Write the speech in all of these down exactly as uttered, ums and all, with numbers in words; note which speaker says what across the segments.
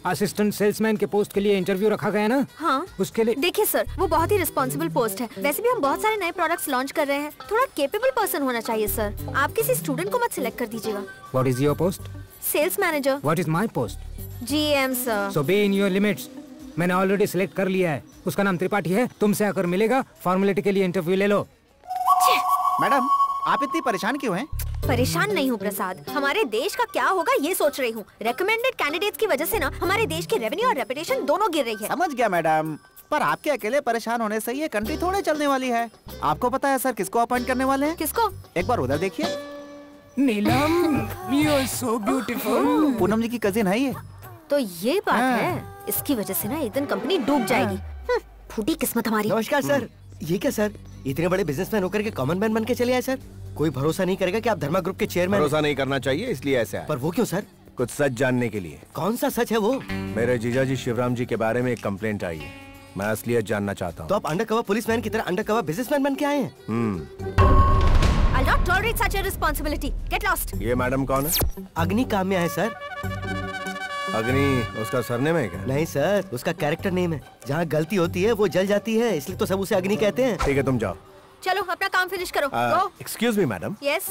Speaker 1: Assistant salesman के post के लिए इंटरव्यू रखा गया ना?
Speaker 2: हाँ।
Speaker 1: उसके लिए
Speaker 2: देखिए सर, वो बहुत ही रिस्पॉन्सिबल पोस्ट है। वैसे भी हम बहुत सारे नए प्रोडक्ट्स लॉन्च कर रहे हैं, थोड़ा केपेबल पर्सन होना चाहिए सर। आप किसी स्टूडेंट को मत सिलेक्ट कर दीजिएगा।
Speaker 1: What is your post?
Speaker 2: Sales manager.
Speaker 1: What is my post?
Speaker 2: GM sir.
Speaker 1: So be in your limits. मैंने ऑलरेडी सिलेक्ट कर लिया है। उसका नाम त्रिपाठी है। तुमसे आकर मिलेगा, फॉर्मेलिटी के लिए इंटरव्यू ले लो।
Speaker 3: मैडम, आप इतनी परेशान क्यों हैं?
Speaker 2: परेशान नहीं हूँ प्रसाद, हमारे देश का क्या होगा ये सोच रही हूँ। रेकमेंडेड कैंडिडेट्स की वजह से ना हमारे देश की रेवेन्यू और रेपुटेशन दोनों गिर रही है।
Speaker 3: समझ गया मैडम, पर आपके अकेले परेशान होने से ये कंट्री थोड़े चलने वाली है। आपको पता है सर किसको अपॉइंट करने वाले हैं?
Speaker 2: किसको?
Speaker 3: एक बार उधर देखिए।
Speaker 1: Neelam, you are so beautiful.
Speaker 3: Poonam ji की कजिन है ये।
Speaker 2: तो ये बात है, इसकी वजह से ना एक दिन कंपनी डूब जाएगी। फूटी किस्मत हमारी।
Speaker 4: नमस्कार सर। ये क्या सर, इतने बड़े बिजनेसमैन होकर के कॉमन मैन बन के चले आए सर? कोई भरोसा नहीं करेगा कि आप धर्मा ग्रुप के चेयरमैन।
Speaker 5: भरोसा नहीं करना चाहिए, इसलिए ऐसे आए।
Speaker 4: पर वो क्यों सर?
Speaker 5: कुछ सच जानने के लिए।
Speaker 4: कौन सा सच है वो?
Speaker 5: मेरे जीजा जी शिवराम जी के बारे में एक कंप्लेंट आई है, मैं असलियत जानना चाहता हूँ।
Speaker 4: तो आप अंडरकवर पुलिसमैन की तरह अंडरकवर बिजनेसमैन बन के आए हैं?
Speaker 2: I'll not tolerate such a responsibility. Get lost.
Speaker 5: ये मैडम कौन है?
Speaker 4: अग्नि काम्या है सर।
Speaker 5: अग्नि उसका सरनेम है क्या?
Speaker 4: नहीं सर, उसका कैरेक्टर नेम है। जहाँ गलती होती है वो जल जाती है, इसलिए तो सब उसे अग्नि कहते हैं।
Speaker 5: ठीक है, तुम जाओ।
Speaker 2: चलो अपना काम फिनिश करो।
Speaker 5: Excuse me madam.
Speaker 2: यस।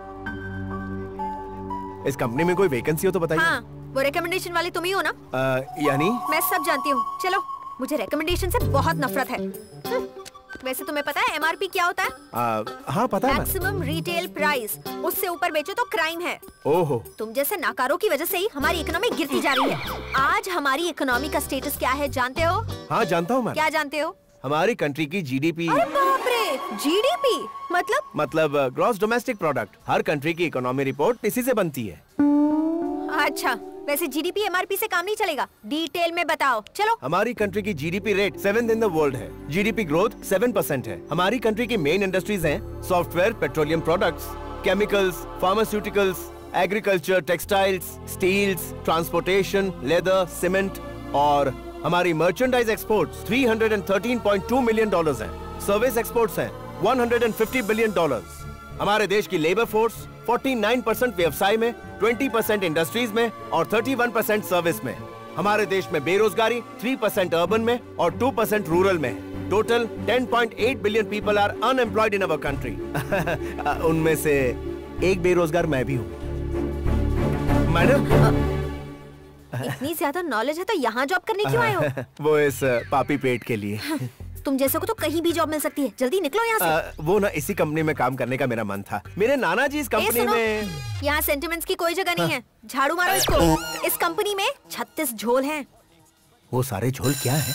Speaker 5: इस कंपनी में कोई वैकेंसी हो तो बताइए।
Speaker 2: हाँ, वो रिकमेंडेशन वाली तुम ही हो ना?
Speaker 5: uh, यानी?
Speaker 2: मैं सब जानती हूँ। चलो, मुझे रिकमेंडेशन से बहुत नफरत है। वैसे तुम्हें पता है एमआरपी क्या होता है?
Speaker 5: uh, हाँ पता है।
Speaker 2: Maximum retail price. उससे ऊपर बेचो तो क्राइम है।
Speaker 5: ओहो।
Speaker 2: तुम जैसे नाकारों की वजह से ही हमारी इकोनॉमी गिरती जा रही है। आज हमारी इकोनॉमी का स्टेटस क्या है जानते हो?
Speaker 5: हाँ जानता हूँ मैं।
Speaker 2: क्या जानते हो?
Speaker 5: हमारी कंट्री की जीडीपी।
Speaker 2: अरे बाप रे, जीडीपी मतलब?
Speaker 5: मतलब ग्रॉस डोमेस्टिक प्रोडक्ट। हर कंट्री की इकोनॉमी रिपोर्ट इसी से बनती है।
Speaker 2: अच्छा, वैसे जीडीपी एमआरपी से काम नहीं चलेगा, डिटेल में बताओ। चलो।
Speaker 5: हमारी कंट्री की GDP rate seventh in the world है। जीडीपी ग्रोथ सेवन परसेंट है। हमारी कंट्री की मेन इंडस्ट्रीज हैं software, petroleum products, chemicals, pharmaceuticals, agriculture, textiles, steels, transportation, leather, cement. और हमारी मर्चेंडाइज एक्सपोर्ट्स तीन सौ तेरह पॉइंट दो मिलियन डॉलर्स हैं। सर्विस एक्सपोर्ट्स हैं एक सौ पचास बिलियन डॉलर्स। हमारे देश की लेबर फोर्स उनचास परसेंट व्यवसाय में, बीस परसेंट इंडस्ट्रीज में और इकतीस परसेंट सर्विस में। हमारे देश में बेरोजगारी तीन परसेंट अर्बन में और दो परसेंट रूरल में। टोटल दस पॉइंट आठ billion people are unemployed in our country. उनमें से एक बेरोजगार मैं भी हूँ। मैडम,
Speaker 2: इतनी ज्यादा नॉलेज है तो यहाँ जॉब करने क्यों आए हो?
Speaker 5: वो इस पापी पेट के लिए।
Speaker 2: तुम जैसे को तो कहीं भी जॉब मिल सकती है, जल्दी निकलो यहाँ से।
Speaker 5: आ, वो ना इसी कंपनी में काम करने का मेरा मन था। मेरे नाना जी इस कंपनी में।
Speaker 2: यहाँ सेंटिमेंट्स की कोई जगह नहीं है। झाड़ू मारो इसको। इस कंपनी में छत्तीस झोल हैं।
Speaker 5: वो सारे झोल क्या है?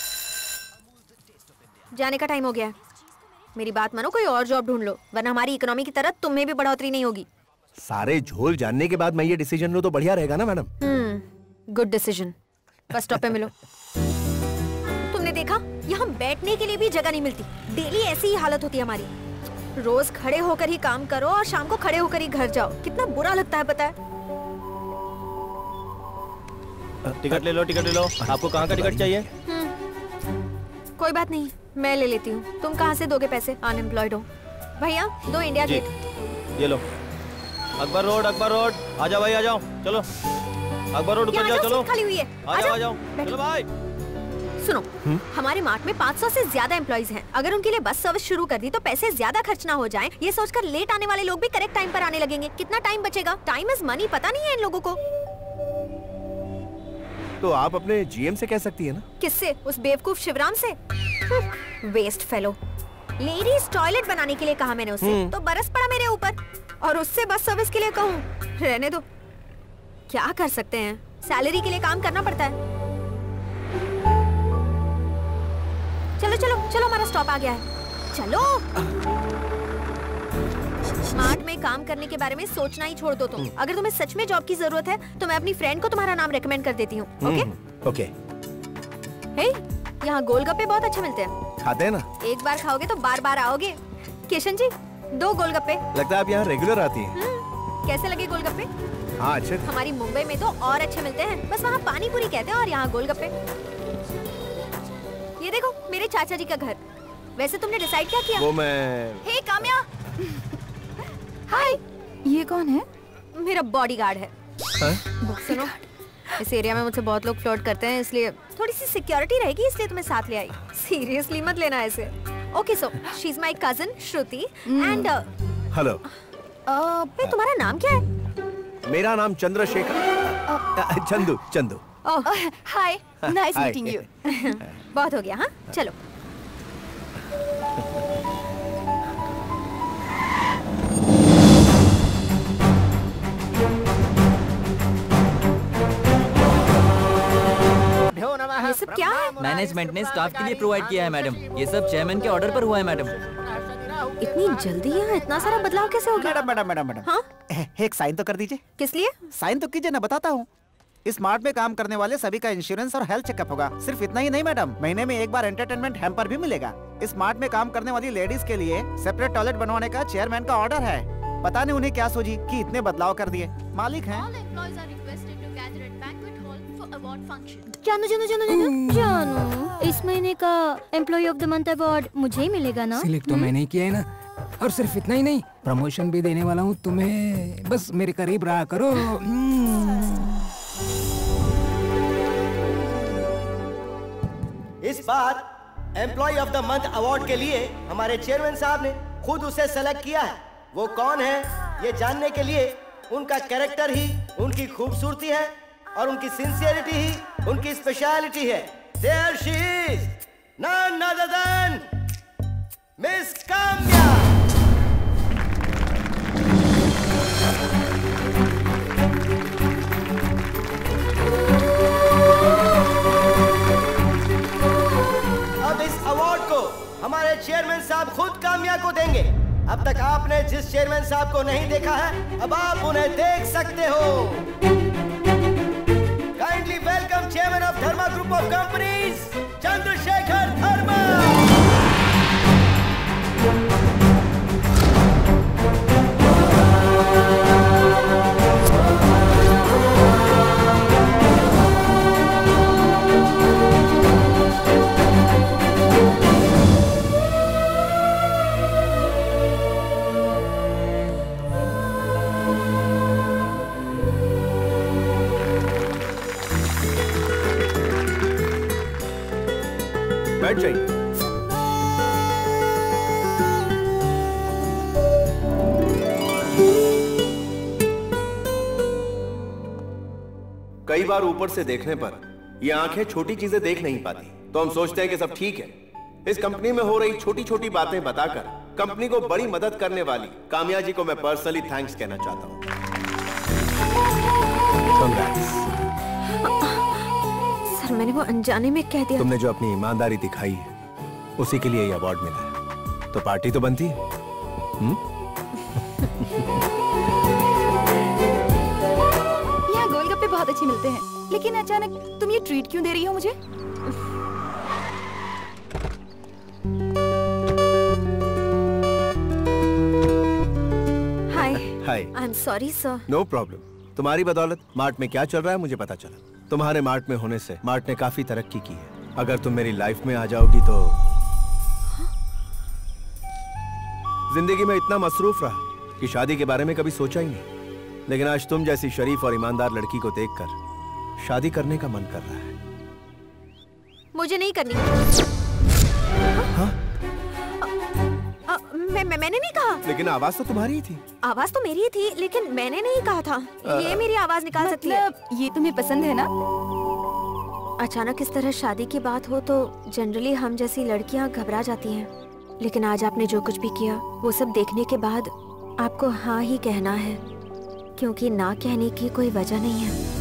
Speaker 2: जाने का टाइम हो गया। मेरी बात मानो, कोई और जॉब ढूंढ लो, वरना हमारी इकोनॉमी की तरह तुम्हें भी बढ़ोतरी नहीं होगी।
Speaker 5: सारे झोल जानने के बाद मैं ये डिसीजन लूं तो बढ़िया रहेगा ना madam?
Speaker 2: Hmm, good decision. Bus stop पे मिलो। तुमने देखा, यहाँ बैठने के लिए भी जगह नहीं मिलती। डेली ऐसी ही हालत होती है हमारी। रोज खड़े होकर ही काम करो और शाम को खड़े होकर ही घर जाओ। कितना बुरा लगता है पता है?
Speaker 6: टिकट ले लो, टिकट ले लो। आपको कहाँ का टिकट चाहिए?
Speaker 2: कोई बात नहीं, मैं ले लेती हूँ। तुम कहाँ से दोगे पैसे? अनएम्प्लॉयड हो। भैया दो इंडिया गेट।
Speaker 6: ये लो। Akbar road, Akbar road. आ जाओ भाई, आ जाओ। चलो अकबर रोड उतर जाओ। चलो
Speaker 2: खाली हुई है।
Speaker 6: आ जाओ, आ जाओ। चलो भाई।
Speaker 2: सुनो, हमारे मार्ट में पाँच सौ से ज्यादा एम्प्लॉइज हैं। अगर उनके लिए बस सर्विस शुरू कर दी तो पैसे ज्यादा खर्च ना हो जाएं। ये सोचकर लेट आने वाले लोग भी करेक्ट टाइम पर आने लगेंगे। कितना टाइम बचेगा? टाइम इज मनी, पता नहीं है इन लोगों को।
Speaker 5: तो आप अपने जीएम से कह सकती है ना।
Speaker 2: किससे? उस बेवकूफ शिवराम से। Waste fellow. लेडीज टॉयलेट बनाने के लिए कहा मैंने उससे, तो बरस पड़ा मेरे ऊपर। और उससे बस सर्विस के लिए कहूँ, रहने दो। क्या कर सकते हैं, सैलरी के लिए काम करना पड़ता है। चलो चलो चलो, हमारा स्टॉप आ गया है। चलो। स्मार्ट में काम करने के बारे में सोचना ही छोड़ दो तुम। अगर तुम्हें सच में जॉब की जरूरत है तो मैं अपनी फ्रेंड को तुम्हारा नाम रेकमेंड कर देती हूँ। Okay
Speaker 5: okay.
Speaker 2: हे, यहाँ गोलगप्पे बहुत अच्छे मिलते हैं।
Speaker 5: खाते हैं ना?
Speaker 2: एक बार खाओगे तो बार बार आओगे। किशन जी, दो गोलगप्पे।
Speaker 5: लगता है आप यहाँ रेगुलर आती हैं।
Speaker 2: कैसे लगे गोलगप्पे?
Speaker 5: हाँ अच्छे।
Speaker 2: हमारी मुंबई में तो और अच्छे मिलते हैं, बस वहाँ पानी पूरी कहते हैं और यहाँ गोलगप्पे। ये देखो मेरे चाचा जी का घर। वैसे तुमने डिसाइड क्या किया?
Speaker 5: वो मैं।
Speaker 2: हे काम्या। हाय।
Speaker 7: ये कौन है?
Speaker 2: मेरा बॉडीगार्ड है।
Speaker 5: हाँ?
Speaker 2: सुनो, इस एरिया में मुझसे बहुत लोग फ्लर्ट करते हैं, इसलिए थोड़ी सी सिक्योरिटी रहेगी, इसलिए तुम्हें साथ ले आई। सीरियसली मत लेना ऐसे। Okay so she is my cousin Shruti and
Speaker 5: hello.
Speaker 2: पे तुम्हारा नाम क्या है?
Speaker 5: मेरा नाम Chandrashekhar. Chandu Chandu.
Speaker 2: Hi, nice
Speaker 5: Hi.
Speaker 2: Meeting you. बहुत हो गया, हाँ चलो। ये सब क्या है?
Speaker 7: मैनेजमेंट ने स्टाफ के लिए प्रोवाइड किया है मैडम। ये सब चेयरमैन के ऑर्डर पर हुआ है मैडम।
Speaker 2: इतनी जल्दी यहाँ इतना सारा बदलाव कैसे हो गया?
Speaker 3: मैडम मैडम मैडम मैडम
Speaker 2: हाँ?
Speaker 3: एक साइन तो कर दीजिए।
Speaker 2: किस लिए?
Speaker 3: साइन तो कीजिए ना, बताता हूँ। इस मार्ट में काम करने वाले सभी का इंश्योरेंस और हेल्थ चेकअप होगा। सिर्फ इतना ही नहीं मैडम, महीने में एक बार एंटरटेनमेंट हैम्पर भी मिलेगा। इस मार्ट में काम करने वाली लेडीज के लिए सेपरेट टॉयलेट बनवाने का चेयरमैन का ऑर्डर है। पता नहीं उन्हें क्या सूझी कि इतने बदलाव कर दिए। मालिक हैं।
Speaker 8: जानू जानू जानू जानू जानू इस महीने का employee of the month award मुझे ही मिलेगा ना?
Speaker 1: सिलेक्ट तो मैंने ही किया है ना, और सिर्फ इतना ही नहीं, प्रमोशन भी देने वाला हूँ तुम्हें। बस मेरे करीब रहा करो।
Speaker 4: इस बार employee of the month award के लिए हमारे चेयरमैन साहब ने खुद उसे सेलेक्ट किया है। वो कौन है ये जानने के लिए उनका कैरेक्टर ही उनकी खूबसूरती है और उनकी सिंसियरिटी ही उनकी स्पेशलिटी है। There she is, none other than Miss Kamya. अब इस अवार्ड को हमारे चेयरमैन साहब खुद काम्या को देंगे। अब तक आपने जिस चेयरमैन साहब को नहीं देखा है, अब आप उन्हें देख सकते हो। Kindly welcome Chairman of Dharma Group of Companies, Chandrasekhar Dharma.
Speaker 5: बैठ जाइए। कई बार ऊपर से देखने पर ये आंखें छोटी चीजें देख नहीं पाती, तो हम सोचते हैं कि सब ठीक है। इस कंपनी में हो रही छोटी छोटी बातें बताकर कंपनी को बड़ी मदद करने वाली काम्या जी को मैं पर्सनली थैंक्स कहना चाहता हूं।
Speaker 2: सर मैंने वो अनजाने में कह दिया।
Speaker 5: तुमने जो अपनी ईमानदारी दिखाई है उसी के लिए ये अवार्ड मिला है, तो पार्टी तो बनती है।
Speaker 8: यहाँ गोलगप्पे बहुत अच्छे मिलते हैं, लेकिन अचानक तुम ये ट्रीट क्यों दे रही हो मुझे?
Speaker 2: Hi.
Speaker 5: Hi.
Speaker 2: I am sorry sir.
Speaker 5: No problem. तुम्हारी बदौलत मार्ट में क्या चल रहा है मुझे पता चला। तुम्हारे मार्ट में होने से मार्ट ने काफी तरक्की की है। अगर तुम मेरी लाइफ में आ जाओगी तो जिंदगी में इतना मसरूफ रहा कि शादी के बारे में कभी सोचा ही नहीं, लेकिन आज तुम जैसी शरीफ और ईमानदार लड़की को देखकर शादी करने का मन कर रहा है।
Speaker 2: मुझे नहीं करनी।
Speaker 5: हाँ?
Speaker 2: आ, मैं, मैं मैंने नहीं कहा।
Speaker 5: लेकिन आवाज तो तुम्हारी ही थी।
Speaker 2: आवाज तो मेरी ही थी, लेकिन मैंने नहीं कहा था। ये मेरी आवाज निकाल सकती है।
Speaker 8: मतलब ये तुम्हें पसंद है ना?
Speaker 2: अचानक इस तरह शादी की बात हो तो जनरली हम जैसी लड़कियां घबरा जाती हैं, लेकिन आज आपने जो कुछ भी किया वो सब देखने के बाद आपको हाँ ही कहना है, क्योंकि ना कहने की कोई वजह नहीं है।